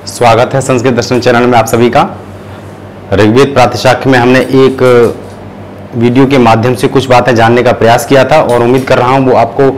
स्वागत है संस्कृत दर्शन चैनल में आप सभी का। ऋग्वेद प्रातिशाख्य में हमने एक वीडियो के माध्यम से कुछ बातें जानने का प्रयास किया था और उम्मीद कर रहा हूं वो आपको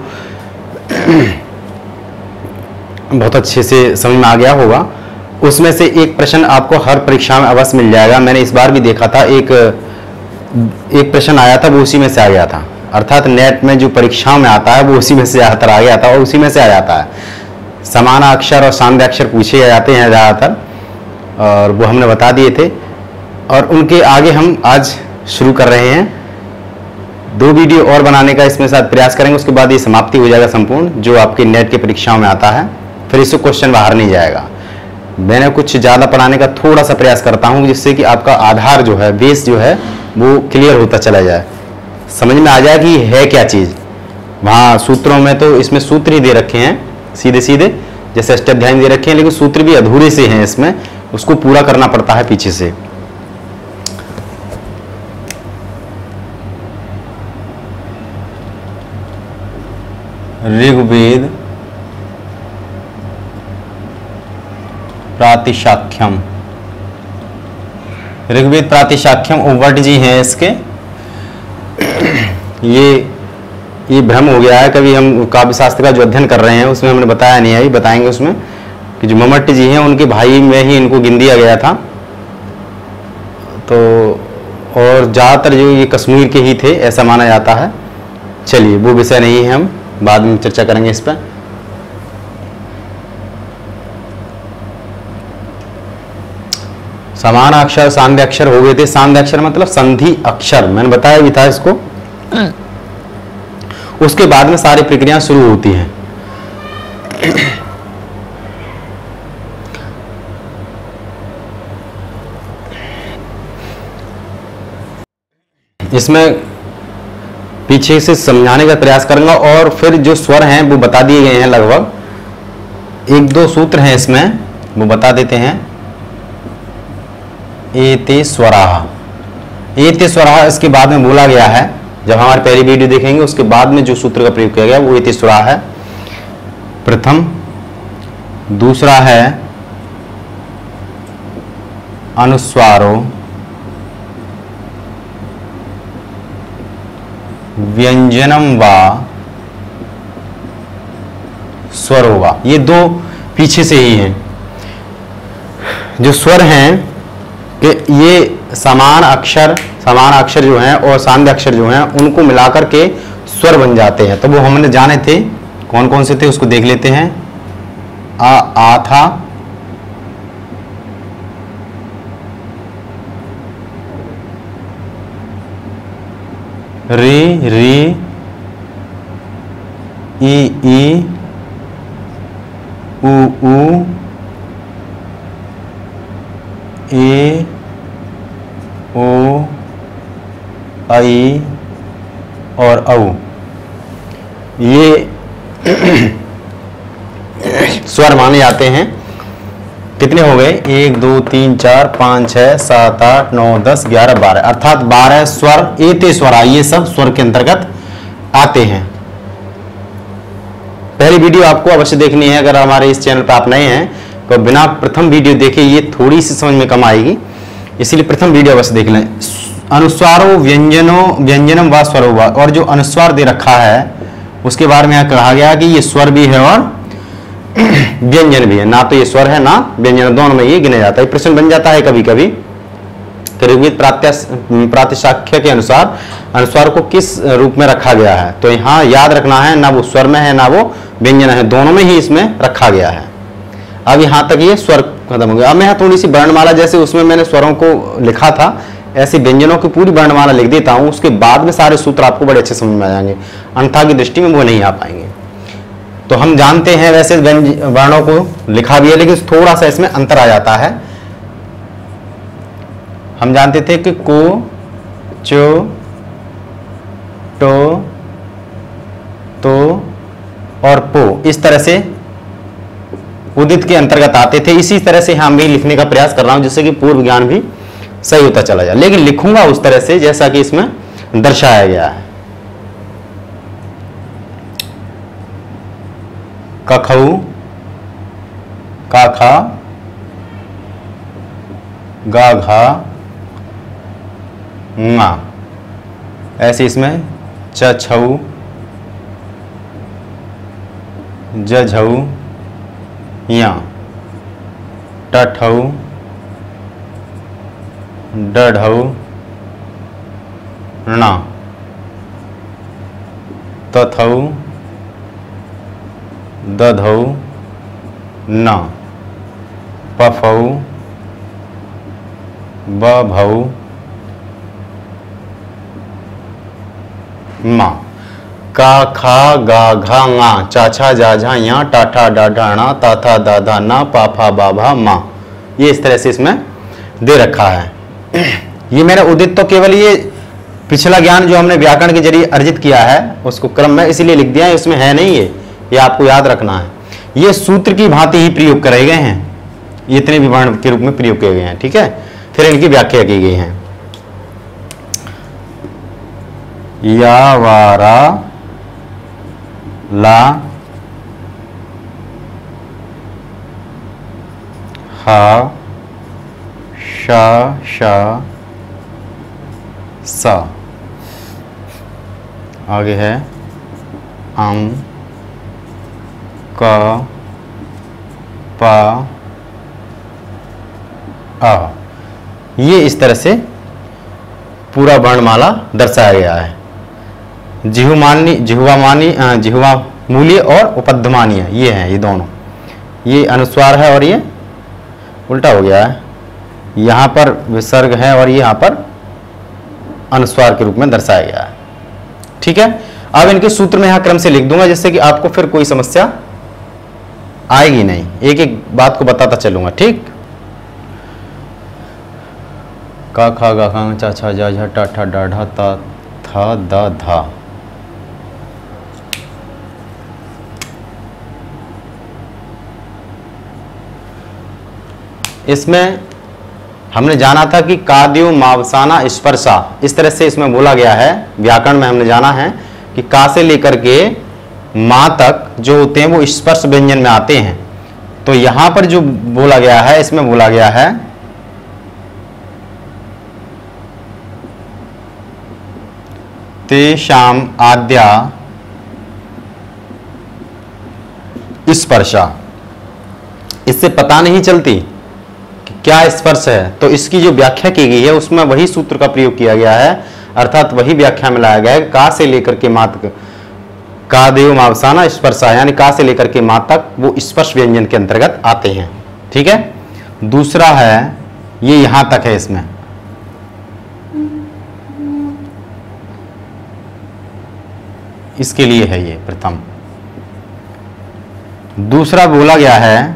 बहुत अच्छे से समझ में आ गया होगा। उसमें से एक प्रश्न आपको हर परीक्षा में अवश्य मिल जाएगा। मैंने इस बार भी देखा था, एक प्रश्न आया था, वो उसी में से आ गया था। अर्थात नेट में जो परीक्षाओं में आता है वो उसी में से ज़्यादातर आ गया था और उसी में से आ जाता है। समानाक्षर और सांध्याक्षर पूछे जाते हैं ज़्यादातर, और वो हमने बता दिए थे। और उनके आगे हम आज शुरू कर रहे हैं। 2 वीडियो और बनाने का इसमें साथ प्रयास करेंगे, उसके बाद ये समाप्ति हो जाएगा संपूर्ण जो आपकी नेट की परीक्षाओं में आता है। फिर इससे क्वेश्चन बाहर नहीं जाएगा। मैंने कुछ ज़्यादा पढ़ाने का थोड़ा सा प्रयास करता हूँ जिससे कि आपका आधार जो है, बेस जो है वो क्लियर होता चला जाए, समझ में आ जाए कि है क्या चीज़। वहाँ सूत्रों में तो इसमें सूत्र ही दे रखे हैं सीधे सीधे, जैसे अष्टाध्यायी दे रखे हैं, लेकिन सूत्र भी अधूरे से हैं इसमें, उसको पूरा करना पड़ता है पीछे से। ऋग्वेद प्रातिशाख्यम, ऋग्वेद प्रातिशाख्यम उव्वट जी हैं इसके। ये भ्रम हो गया है, कभी हम काव्य शास्त्र का जो अध्ययन कर रहे हैं उसमें हमने बताया नहीं है, अभी बताएंगे उसमें कि जो मम्मट जी हैं उनके भाई में ही इनको गिन दिया गया था। तो और ज़्यादातर जो ये कश्मीर के ही थे ऐसा माना जाता है। चलिए वो विषय नहीं है, हम बाद में चर्चा करेंगे इस पर। समान अक्षर सांध्य अक्षर हो गए थे। सांध्य अक्षर मतलब संधि अक्षर, मैंने बताया भी था इसको। उसके बाद में सारी प्रक्रियाएं शुरू होती हैं। इसमें पीछे से समझाने का प्रयास करूंगा और फिर जो स्वर हैं वो बता दिए गए हैं, लगभग 1-2 सूत्र हैं इसमें, वो बता देते हैं। एते स्वराः, एते स्वराः इसके बाद में बोला गया है। जब हमारे पहली वीडियो देखेंगे उसके बाद में जो सूत्र का प्रयोग किया गया वो एते स्वराः है प्रथम। दूसरा है अनुस्वारो व्यंजनम वा स्वरो वा। ये 2 पीछे से ही हैं। जो स्वर हैं कि ये समान अक्षर जो हैं और सांध्य अक्षर जो हैं उनको मिलाकर के स्वर बन जाते हैं। तो वो हमने जाने थे, कौन कौन से थे उसको देख लेते हैं। आ था, रे ई ऊ ए ओ आई और औ। ये स्वर माने जाते हैं। कितने हो गए? 1 2 3 4 5 6 7 8 9 10 11 12, अर्थात 12 स्वर एते स्वरा, ये सब स्वर के अंतर्गत आते हैं। पहली वीडियो आपको अवश्य देखनी है। अगर हमारे इस चैनल पर आप नए हैं तो बिना प्रथम वीडियो देखे ये थोड़ी सी समझ में कम आएगी, इसीलिए प्रथम वीडियो अवश्य देख लें। अनुस्वारो व्यंजनम व स्वरो व, और जो अनुस्वार दे रखा है उसके बारे में यहाँ कहा गया कि ये स्वर भी है और व्यंजन भी है। ना तो ये स्वर है ना व्यंजन, दोनों में ये गिना जाता है। प्रश्न बन जाता है कभी कभी कि ऋग्वेद प्रातिशाख्य के अनुसार अनुस्वार को किस रूप में रखा गया है। तो यहाँ याद रखना है, ना वो स्वर में है ना वो व्यंजन है, दोनों में ही इसमें रखा गया है। अब यहाँ तक ये स्वर खत्म हो गया। अब मैं थोड़ी सी वर्णमाला, जैसे उसमें मैंने स्वरों को लिखा था ऐसे व्यंजनों की पूरी वर्णमाला लिख देता हूँ, उसके बाद में सारे सूत्र आपको बड़े अच्छे समझ में आ जाएंगे, अन्यथा की दृष्टि में वो नहीं आ पाएंगे। तो हम जानते हैं वैसे वर्णों को लिखा भी है, लेकिन थोड़ा सा इसमें अंतर आ जाता है। हम जानते थे कि को, चो, टो, तो और पो इस तरह से उदित के अंतर्गत आते थे। इसी तरह से हम भी लिखने का प्रयास कर रहा हूं जिससे कि पूर्व ज्ञान भी सही होता चला जाए, लेकिन लिखूंगा उस तरह से जैसा कि इसमें दर्शाया गया है। कखऊ, काखा, गा घा ङा। ऐसे इसमें च छऊ ज झऊ या, ट ठऊ ड ढऊ णा, त थऊ द धऊ न, प फऊ ब भऊ मा। का खा गा घा ङा, चा छा जा झा या, टा ठा डा ढा णा, ता था दा धा ना, पा फा बा भा मा। ये इस तरह से इसमें दे रखा है। ये मैंने उदित तो केवल ये पिछला ज्ञान जो हमने व्याकरण के जरिए अर्जित किया है उसको क्रम में इसलिए लिख दिया है, इसमें है नहीं ये आपको याद रखना है। ये सूत्र की भांति ही प्रयोग करे गए हैं, इतने भी वर्ण के रूप में प्रयोग किए गए हैं। ठीक है, फिर इनकी व्याख्या की गई है। या वारा ला हा शा शा सा। आगे है अं क पा आ। ये इस तरह से पूरा वर्णमाला दर्शाया गया है। जिह्वामानी जिह्वा मूल्य और उपध्मानीय ये हैं, ये दोनों, ये अनुस्वार है और ये उल्टा हो गया है। यहाँ पर विसर्ग है और ये यहाँ पर अनुस्वार के रूप में दर्शाया गया है। ठीक है, अब इनके सूत्र में यहाँ क्रम से लिख दूंगा जिससे कि आपको फिर कोई समस्या आएगी नहीं, एक एक बात को बताता चलूंगा। ठीक, का खा गा खा चा छा जा झा टा ठा डा ढा ता था दा धा। इसमें हमने जाना था कि काद्यो मावसाना स्पर्शा, इस तरह से इसमें बोला गया है। व्याकरण में हमने जाना है कि का से लेकर के मां तक जो होते हैं वो स्पर्श व्यंजन में आते हैं। तो यहां पर जो बोला गया है, इसमें बोला गया है तेषाम आद्या स्पर्शा। इससे पता नहीं चलती क्या स्पर्श है, तो इसकी जो व्याख्या की गई है उसमें वही सूत्र का प्रयोग किया गया है, अर्थात वही व्याख्या में लाया गया है। का से लेकर के मां तक, का देव मावसाना स्पर्शा, यानी का से लेकर के मां तक वो स्पर्श व्यंजन के अंतर्गत आते हैं। ठीक है, दूसरा है ये यहां तक है, इसमें इसके लिए है ये प्रथम। दूसरा बोला गया है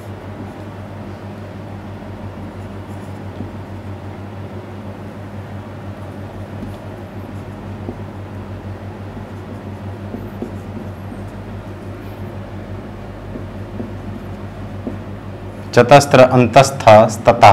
चतस्त्र अंतस्थ तथा,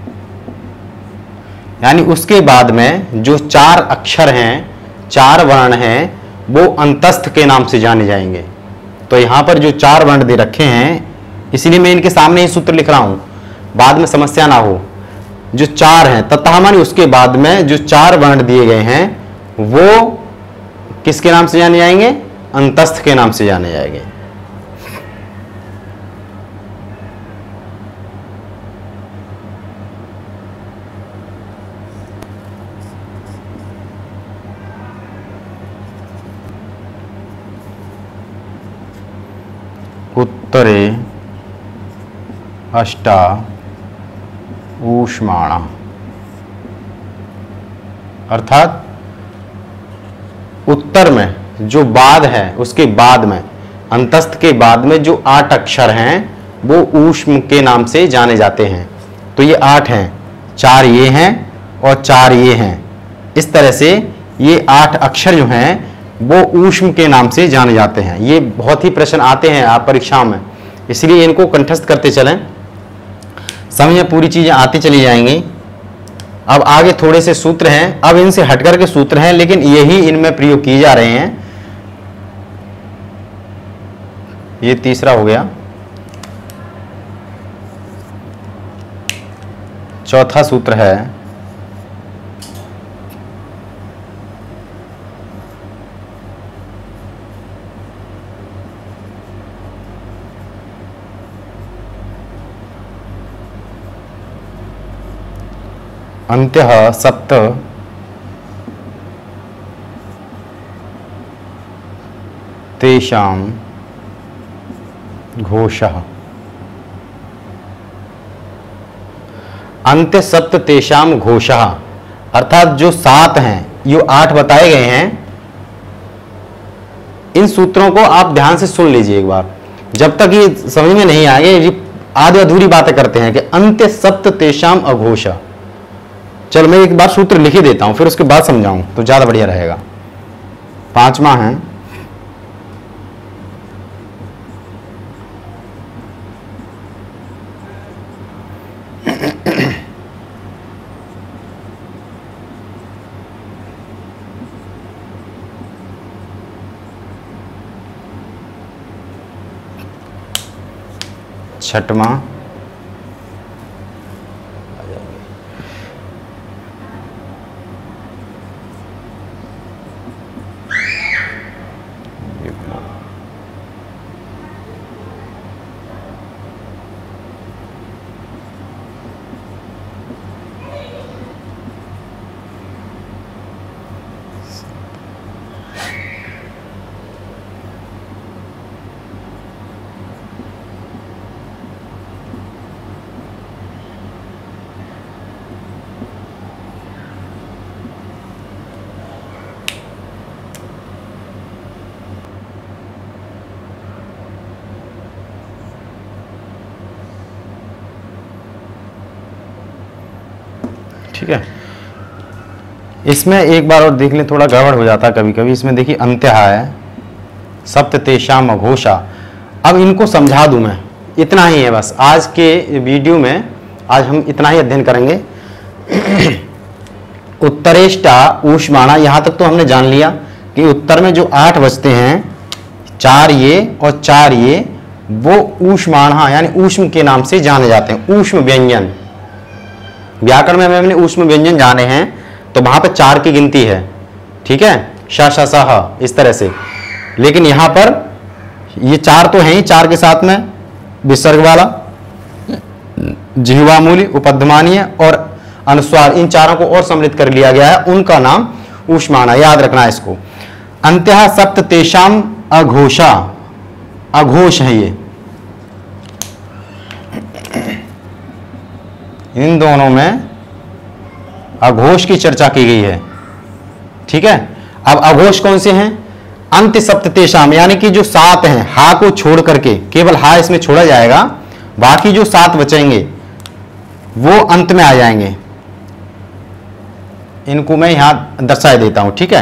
यानी उसके बाद में जो चार अक्षर हैं, चार वर्ण हैं, वो अंतस्थ के नाम से जाने जाएंगे। तो यहां पर जो चार वर्ण दे रखे हैं, इसीलिए मैं इनके सामने ही सूत्र लिख रहा हूं, बाद में समस्या ना हो। जो चार हैं तथा मानी उसके बाद में जो चार वर्ण दिए गए हैं वो किसके नाम से जाने जाएंगे? अंतस्थ के नाम से जाने जाएंगे। उत्तरे अष्टा ऊष्माणा, अर्थात उत्तर में जो बाद है उसके बाद में, अंतस्थ के बाद में जो 8 अक्षर हैं वो ऊष्म के नाम से जाने जाते हैं। तो ये 8 हैं, 4 ये हैं और 4 ये हैं। इस तरह से ये 8 अक्षर जो हैं वो ऊष्म के नाम से जाने जाते हैं। ये बहुत ही प्रश्न आते हैं आप परीक्षा में, इसलिए इनको कंठस्थ करते चलें, समझ में पूरी चीजें आती चली जाएंगी। अब आगे थोड़े से सूत्र हैं, अब इनसे हटकर के सूत्र हैं लेकिन यही इनमें प्रयोग किए जा रहे हैं। ये तीसरा हो गया, चौथा सूत्र है अंत्यः सप्त तेषां घोषः। अंत्य सप्त तेषां घोषः अर्थात जो 7 हैं, ये 8 बताए गए हैं। इन सूत्रों को आप ध्यान से सुन लीजिए एक बार, जब तक ये समझ में नहीं आए आधी अधूरी बातें करते हैं कि अंत्य सप्त तेषां अघोषः। चलो मैं एक बार सूत्र लिख ही देता हूं, फिर उसके बाद समझाऊं तो ज्यादा बढ़िया रहेगा। 5वां है छठवां ठीक है। इसमें एक बार और देख लें, थोड़ा गड़बड़ हो जाता है कभी कभी। इसमें देखिए अंत्य है सप्त तेषां अघोषा। अब इनको समझा दूं मैं, इतना ही है बस। आज के वीडियो में आज हम इतना ही अध्ययन करेंगे। उत्तरेष्टा ऊष्माणा, यहां तक तो हमने जान लिया कि उत्तर में जो 8 बचते हैं, 4 ये और 4 ये, वो ऊष्माणा यानी ऊष्म के नाम से जाने जाते हैं। ऊष्म व्यंजन, व्याकरण में हमने ऊष्म व्यंजन जाने हैं तो वहां पे 4 की गिनती है। ठीक है, श श स ह इस तरह से। लेकिन यहां पर ये 4 तो हैं ही, 4 के साथ में विसर्ग वाला, जिह्वा मूली, उपध्मानीय और अनुस्वार, इन चारों को और सम्मिलित कर लिया गया है। उनका नाम ऊष्माणा, याद रखना है इसको। अंत्यः सप्त तेषां अघोषा, अघोष है ये। इन दोनों में अघोष की चर्चा की गई है। ठीक है, अब अघोष कौन से हैं? अंत्य सप्त तेषां, यानी कि जो 7 हैं, हा को छोड़ करके, केवल हा इसमें छोड़ा जाएगा, बाकी जो 7 बचेंगे वो अंत में आ जाएंगे। इनको मैं यहां दर्शा देता हूं। ठीक है,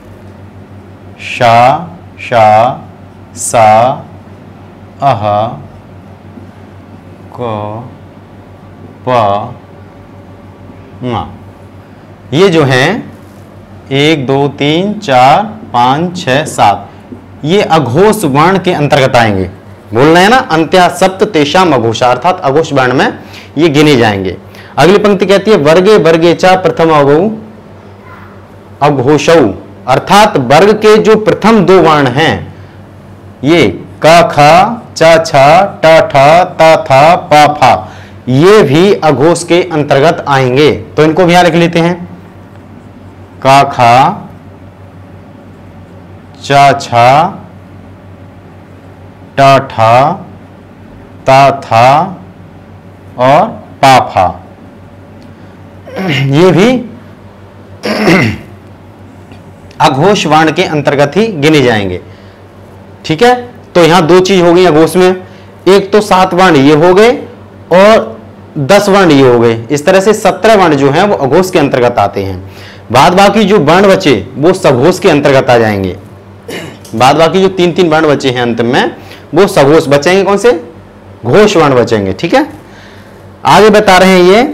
शा, शा, सा, अह, क, प, ङ। ये जो हैं 1 2 3 4 5 6 7, ये अघोष वर्ण के अंतर्गत आएंगे। बोल रहे हैं ना, अंत्य सप्त तेषां अघोषा, अर्थात अघोष वर्ण में ये गिने जाएंगे। अगली पंक्ति कहती है वर्गे वर्गे च प्रथम अघोषौ, अर्थात वर्ग के जो प्रथम 2 वर्ण हैं, ये क ख च छ ट ठ त थ प फ, ये भी अघोष के अंतर्गत आएंगे। तो इनको भी यहां लिख लेते हैं, क ख च छ ट ठ त थ और प फ, ये भी अघोष वर्ण के अंतर्गत ही गिने जाएंगे। ठीक है, तो यहां 2 चीज हो गई अघोष में, एक तो 7 वर्ण ये हो गए और 10 वर्ण ये हो गए। इस तरह से 17 वर्ण जो हैं वो अघोष के अंतर्गत आते हैं। बाद बाकी जो वर्ण बचे वो सघोष के अंतर्गत आ जाएंगे। बाद बाकी जो 3-3 वर्ण बचे हैं अंत में, वो सघोष बचेंगे। कौन से? घोष वर्ण बचेंगे। ठीक है, आगे बता रहे हैं ये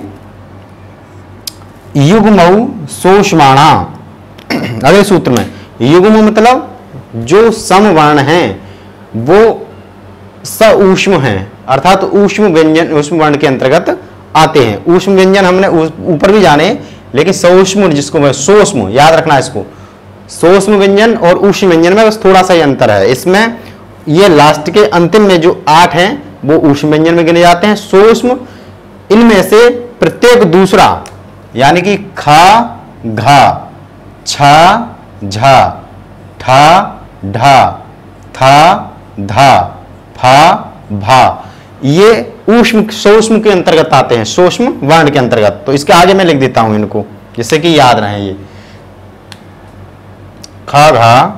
युग्मौ सोष्माणा। अगले सूत्र में युग्म मतलब जो सम वर्ण हैं वो सऊष्म हैं, अर्थात ऊष्म व्यंजन, ऊष्म वर्ण के अंतर्गत आते हैं। ऊष्म व्यंजन हमने ऊपर भी जाने, लेकिन सऊष्म जिसको सूक्ष्म याद रखना है इसको, सूक्ष्म व्यंजन और ऊष्म व्यंजन में बस थोड़ा सा ही अंतर है। इसमें ये लास्ट के अंतिम में जो 8 हैं वो ऊष्म व्यंजन में गिने जाते हैं। सूक्ष्म इनमें से प्रत्येक दूसरा, यानी कि खा, घा, छा, झा, ठा, ढा, था, धा, फा, भा, ये ऊष्म सूक्ष्म के अंतर्गत आते हैं, सूक्ष्म वर्ण के अंतर्गत। तो इसके आगे मैं लिख देता हूं इनको, जिससे कि याद रहे। ये खा, घा,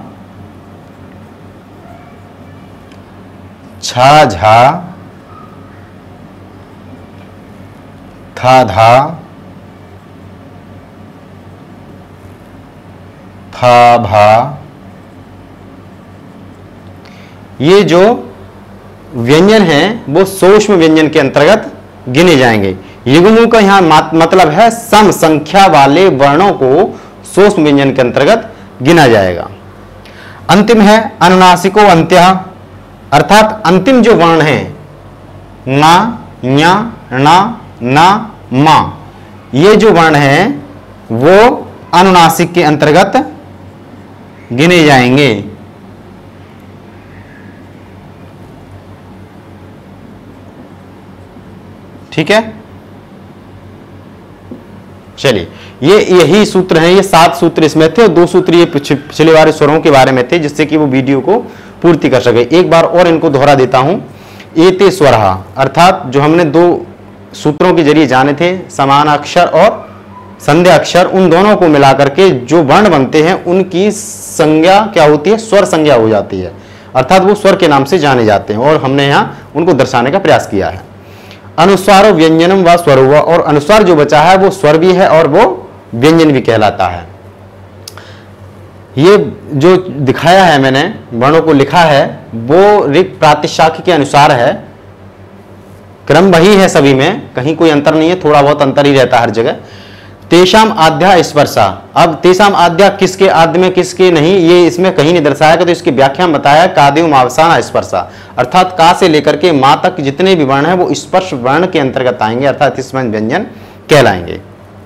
छा, झा, था, धा, फा, भा, ये जो व्यंजन हैं वो सूक्ष्म व्यंजन के अंतर्गत गिने जाएंगे। युग्मों का यहां मतलब है सम संख्या वाले वर्णों को सूक्ष्म व्यंजन के अंतर्गत गिना जाएगा। अंतिम है अनुनासिको अंत्यः, अर्थात अंतिम जो वर्ण है ङा, ञा, णा, ना, मा, ये जो वर्ण है वो अनुनासिक के अंतर्गत गिने जाएंगे। ठीक है, चलिए यही सूत्र हैं। ये 7 सूत्र इसमें थे और 2 सूत्र ये पिछले वाले स्वरों के बारे में थे, जिससे कि वो वीडियो को पूर्ति कर सके। एक बार और इनको दोहरा देता हूं। एते स्वरः, अर्थात जो हमने 2 सूत्रों के जरिए जाने थे, समान अक्षर और संध्या अक्षर, उन दोनों को मिलाकर के जो वर्ण बनते हैं उनकी संज्ञा क्या होती है, स्वर संज्ञा हो जाती है, अर्थात वो स्वर के नाम से जाने जाते हैं। और हमने यहां उनको दर्शाने का प्रयास किया है। अनुस्वारो व्यंजनम व स्वर हुआ, और अनुस्वार जो बचा है वो स्वर भी है और वो व्यंजन भी कहलाता है। ये जो दिखाया है मैंने, वर्णों को लिखा है, वो ऋक् प्रातिशाख्य के अनुसार है। क्रम वही है सभी में, कहीं कोई अंतर नहीं है, थोड़ा बहुत अंतर ही रहता है हर जगह। तेषाम आद्या स्पर्शा, अब तेषाम आद्या किसके आद्य में किसके नहीं, ये इसमें कहीं नहीं दर्शाया गया, तो इसकी व्याख्या में बताया कादेव मावसाना स्पर्शा, अर्थात का से लेकर के मां तक जितने भी वर्ण हैं वो स्पर्श वर्ण के अंतर्गत आएंगे, अर्थात स्पर्श व्यंजन कहलाएंगे।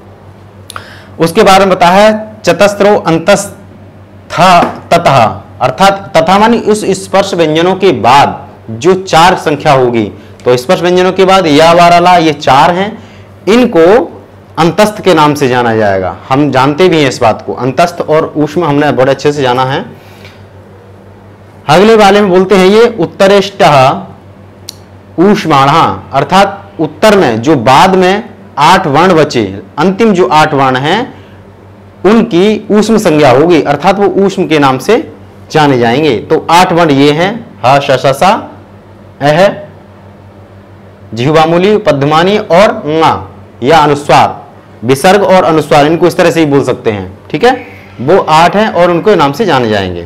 उसके बारे में बताया है चतस्रो अंतस्था ततः, अर्थात तथा मानी उस स्पर्श व्यंजनों के बाद जो 4 संख्या होगी, तो स्पर्श व्यंजनों के बाद या वाराला ये 4 हैं, इनको अंतस्थ के नाम से जाना जाएगा। हम जानते भी हैं इस बात को, अंतस्थ और ऊष्म हमने बड़े अच्छे से जाना है। अगले वाले में बोलते हैं ये उत्तरेष्टः ऊष्माणः, अर्थात उत्तर में जो बाद में 8 वर्ण बचे, अंतिम जो 8 वर्ण हैं उनकी ऊष्म संज्ञा होगी, अर्थात वो ऊष्म के नाम से जाने जाएंगे। तो 8 वर्ण ये हैं ह, श, श, सा, अह, जिह्वामूली, पद्मानी और ङा या अनुस्वार, विसर्ग और अनुस्वार, इनको इस तरह से ही बोल सकते हैं। ठीक है, वो 8 हैं और उनको नाम से जाने जाएंगे।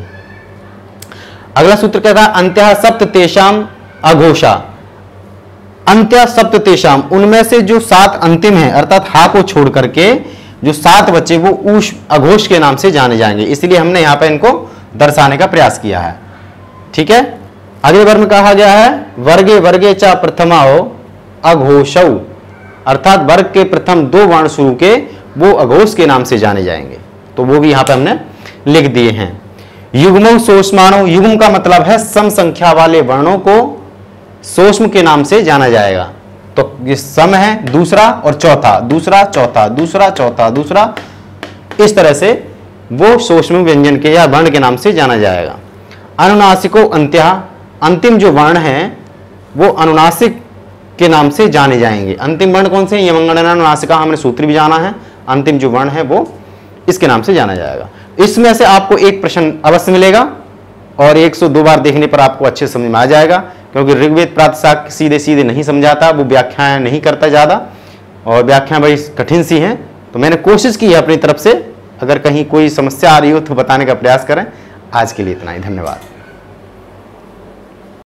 अगला सूत्र कहता है अंत्यः सप्त तेषाम अघोषा, अंत्य सप्त तेषाम, उनमें से जो 7 अंतिम हैं, अर्थात हा को छोड़ करके जो 7 बच्चे वो ऊष अघोष के नाम से जाने जाएंगे, इसलिए हमने यहां पर इनको दर्शाने का प्रयास किया है। ठीक है, अगले वर्ग में कहा गया है वर्गे वर्गे च प्रथमाओ अघोषौ, अर्थात वर्ग के प्रथम 2 वर्ण शुरू के वो अघोष के नाम से जाने जाएंगे, तो वो भी यहां पे हमने लिख दिए हैं। युग्मो सोष्मानो, युग्म का मतलब है सम संख्या वाले वर्णों को सोष्म के नाम से जाना जाएगा। तो ये सम है दूसरा और चौथा, दूसरा चौथा, दूसरा चौथा, दूसरा, इस तरह से वो सोष्म व्यंजन के या वर्ण के नाम से जाना जाएगा। अनुनासिको अंत्यः, अंतिम जो वर्ण हैं वो अनुनासिक के नाम से जाने जाएंगे। अंतिम वर्ण कौन से? यमंगनानुनासिका, हमने सूत्र भी जाना है, अंतिम जो वर्ण है वो इसके नाम से जाना जाएगा। इसमें से आपको एक प्रश्न अवश्य मिलेगा और 102 बार देखने पर आपको अच्छे समझ में आ जाएगा, क्योंकि ऋग्वेद प्रातिशाख्य सीधे सीधे नहीं समझाता, वो व्याख्याएं नहीं करता ज़्यादा, और व्याख्याएं बड़ी कठिन सी हैं। तो मैंने कोशिश की है अपनी तरफ से, अगर कहीं कोई समस्या आ रही हो तो बताने का प्रयास करें। आज के लिए इतना ही, धन्यवाद।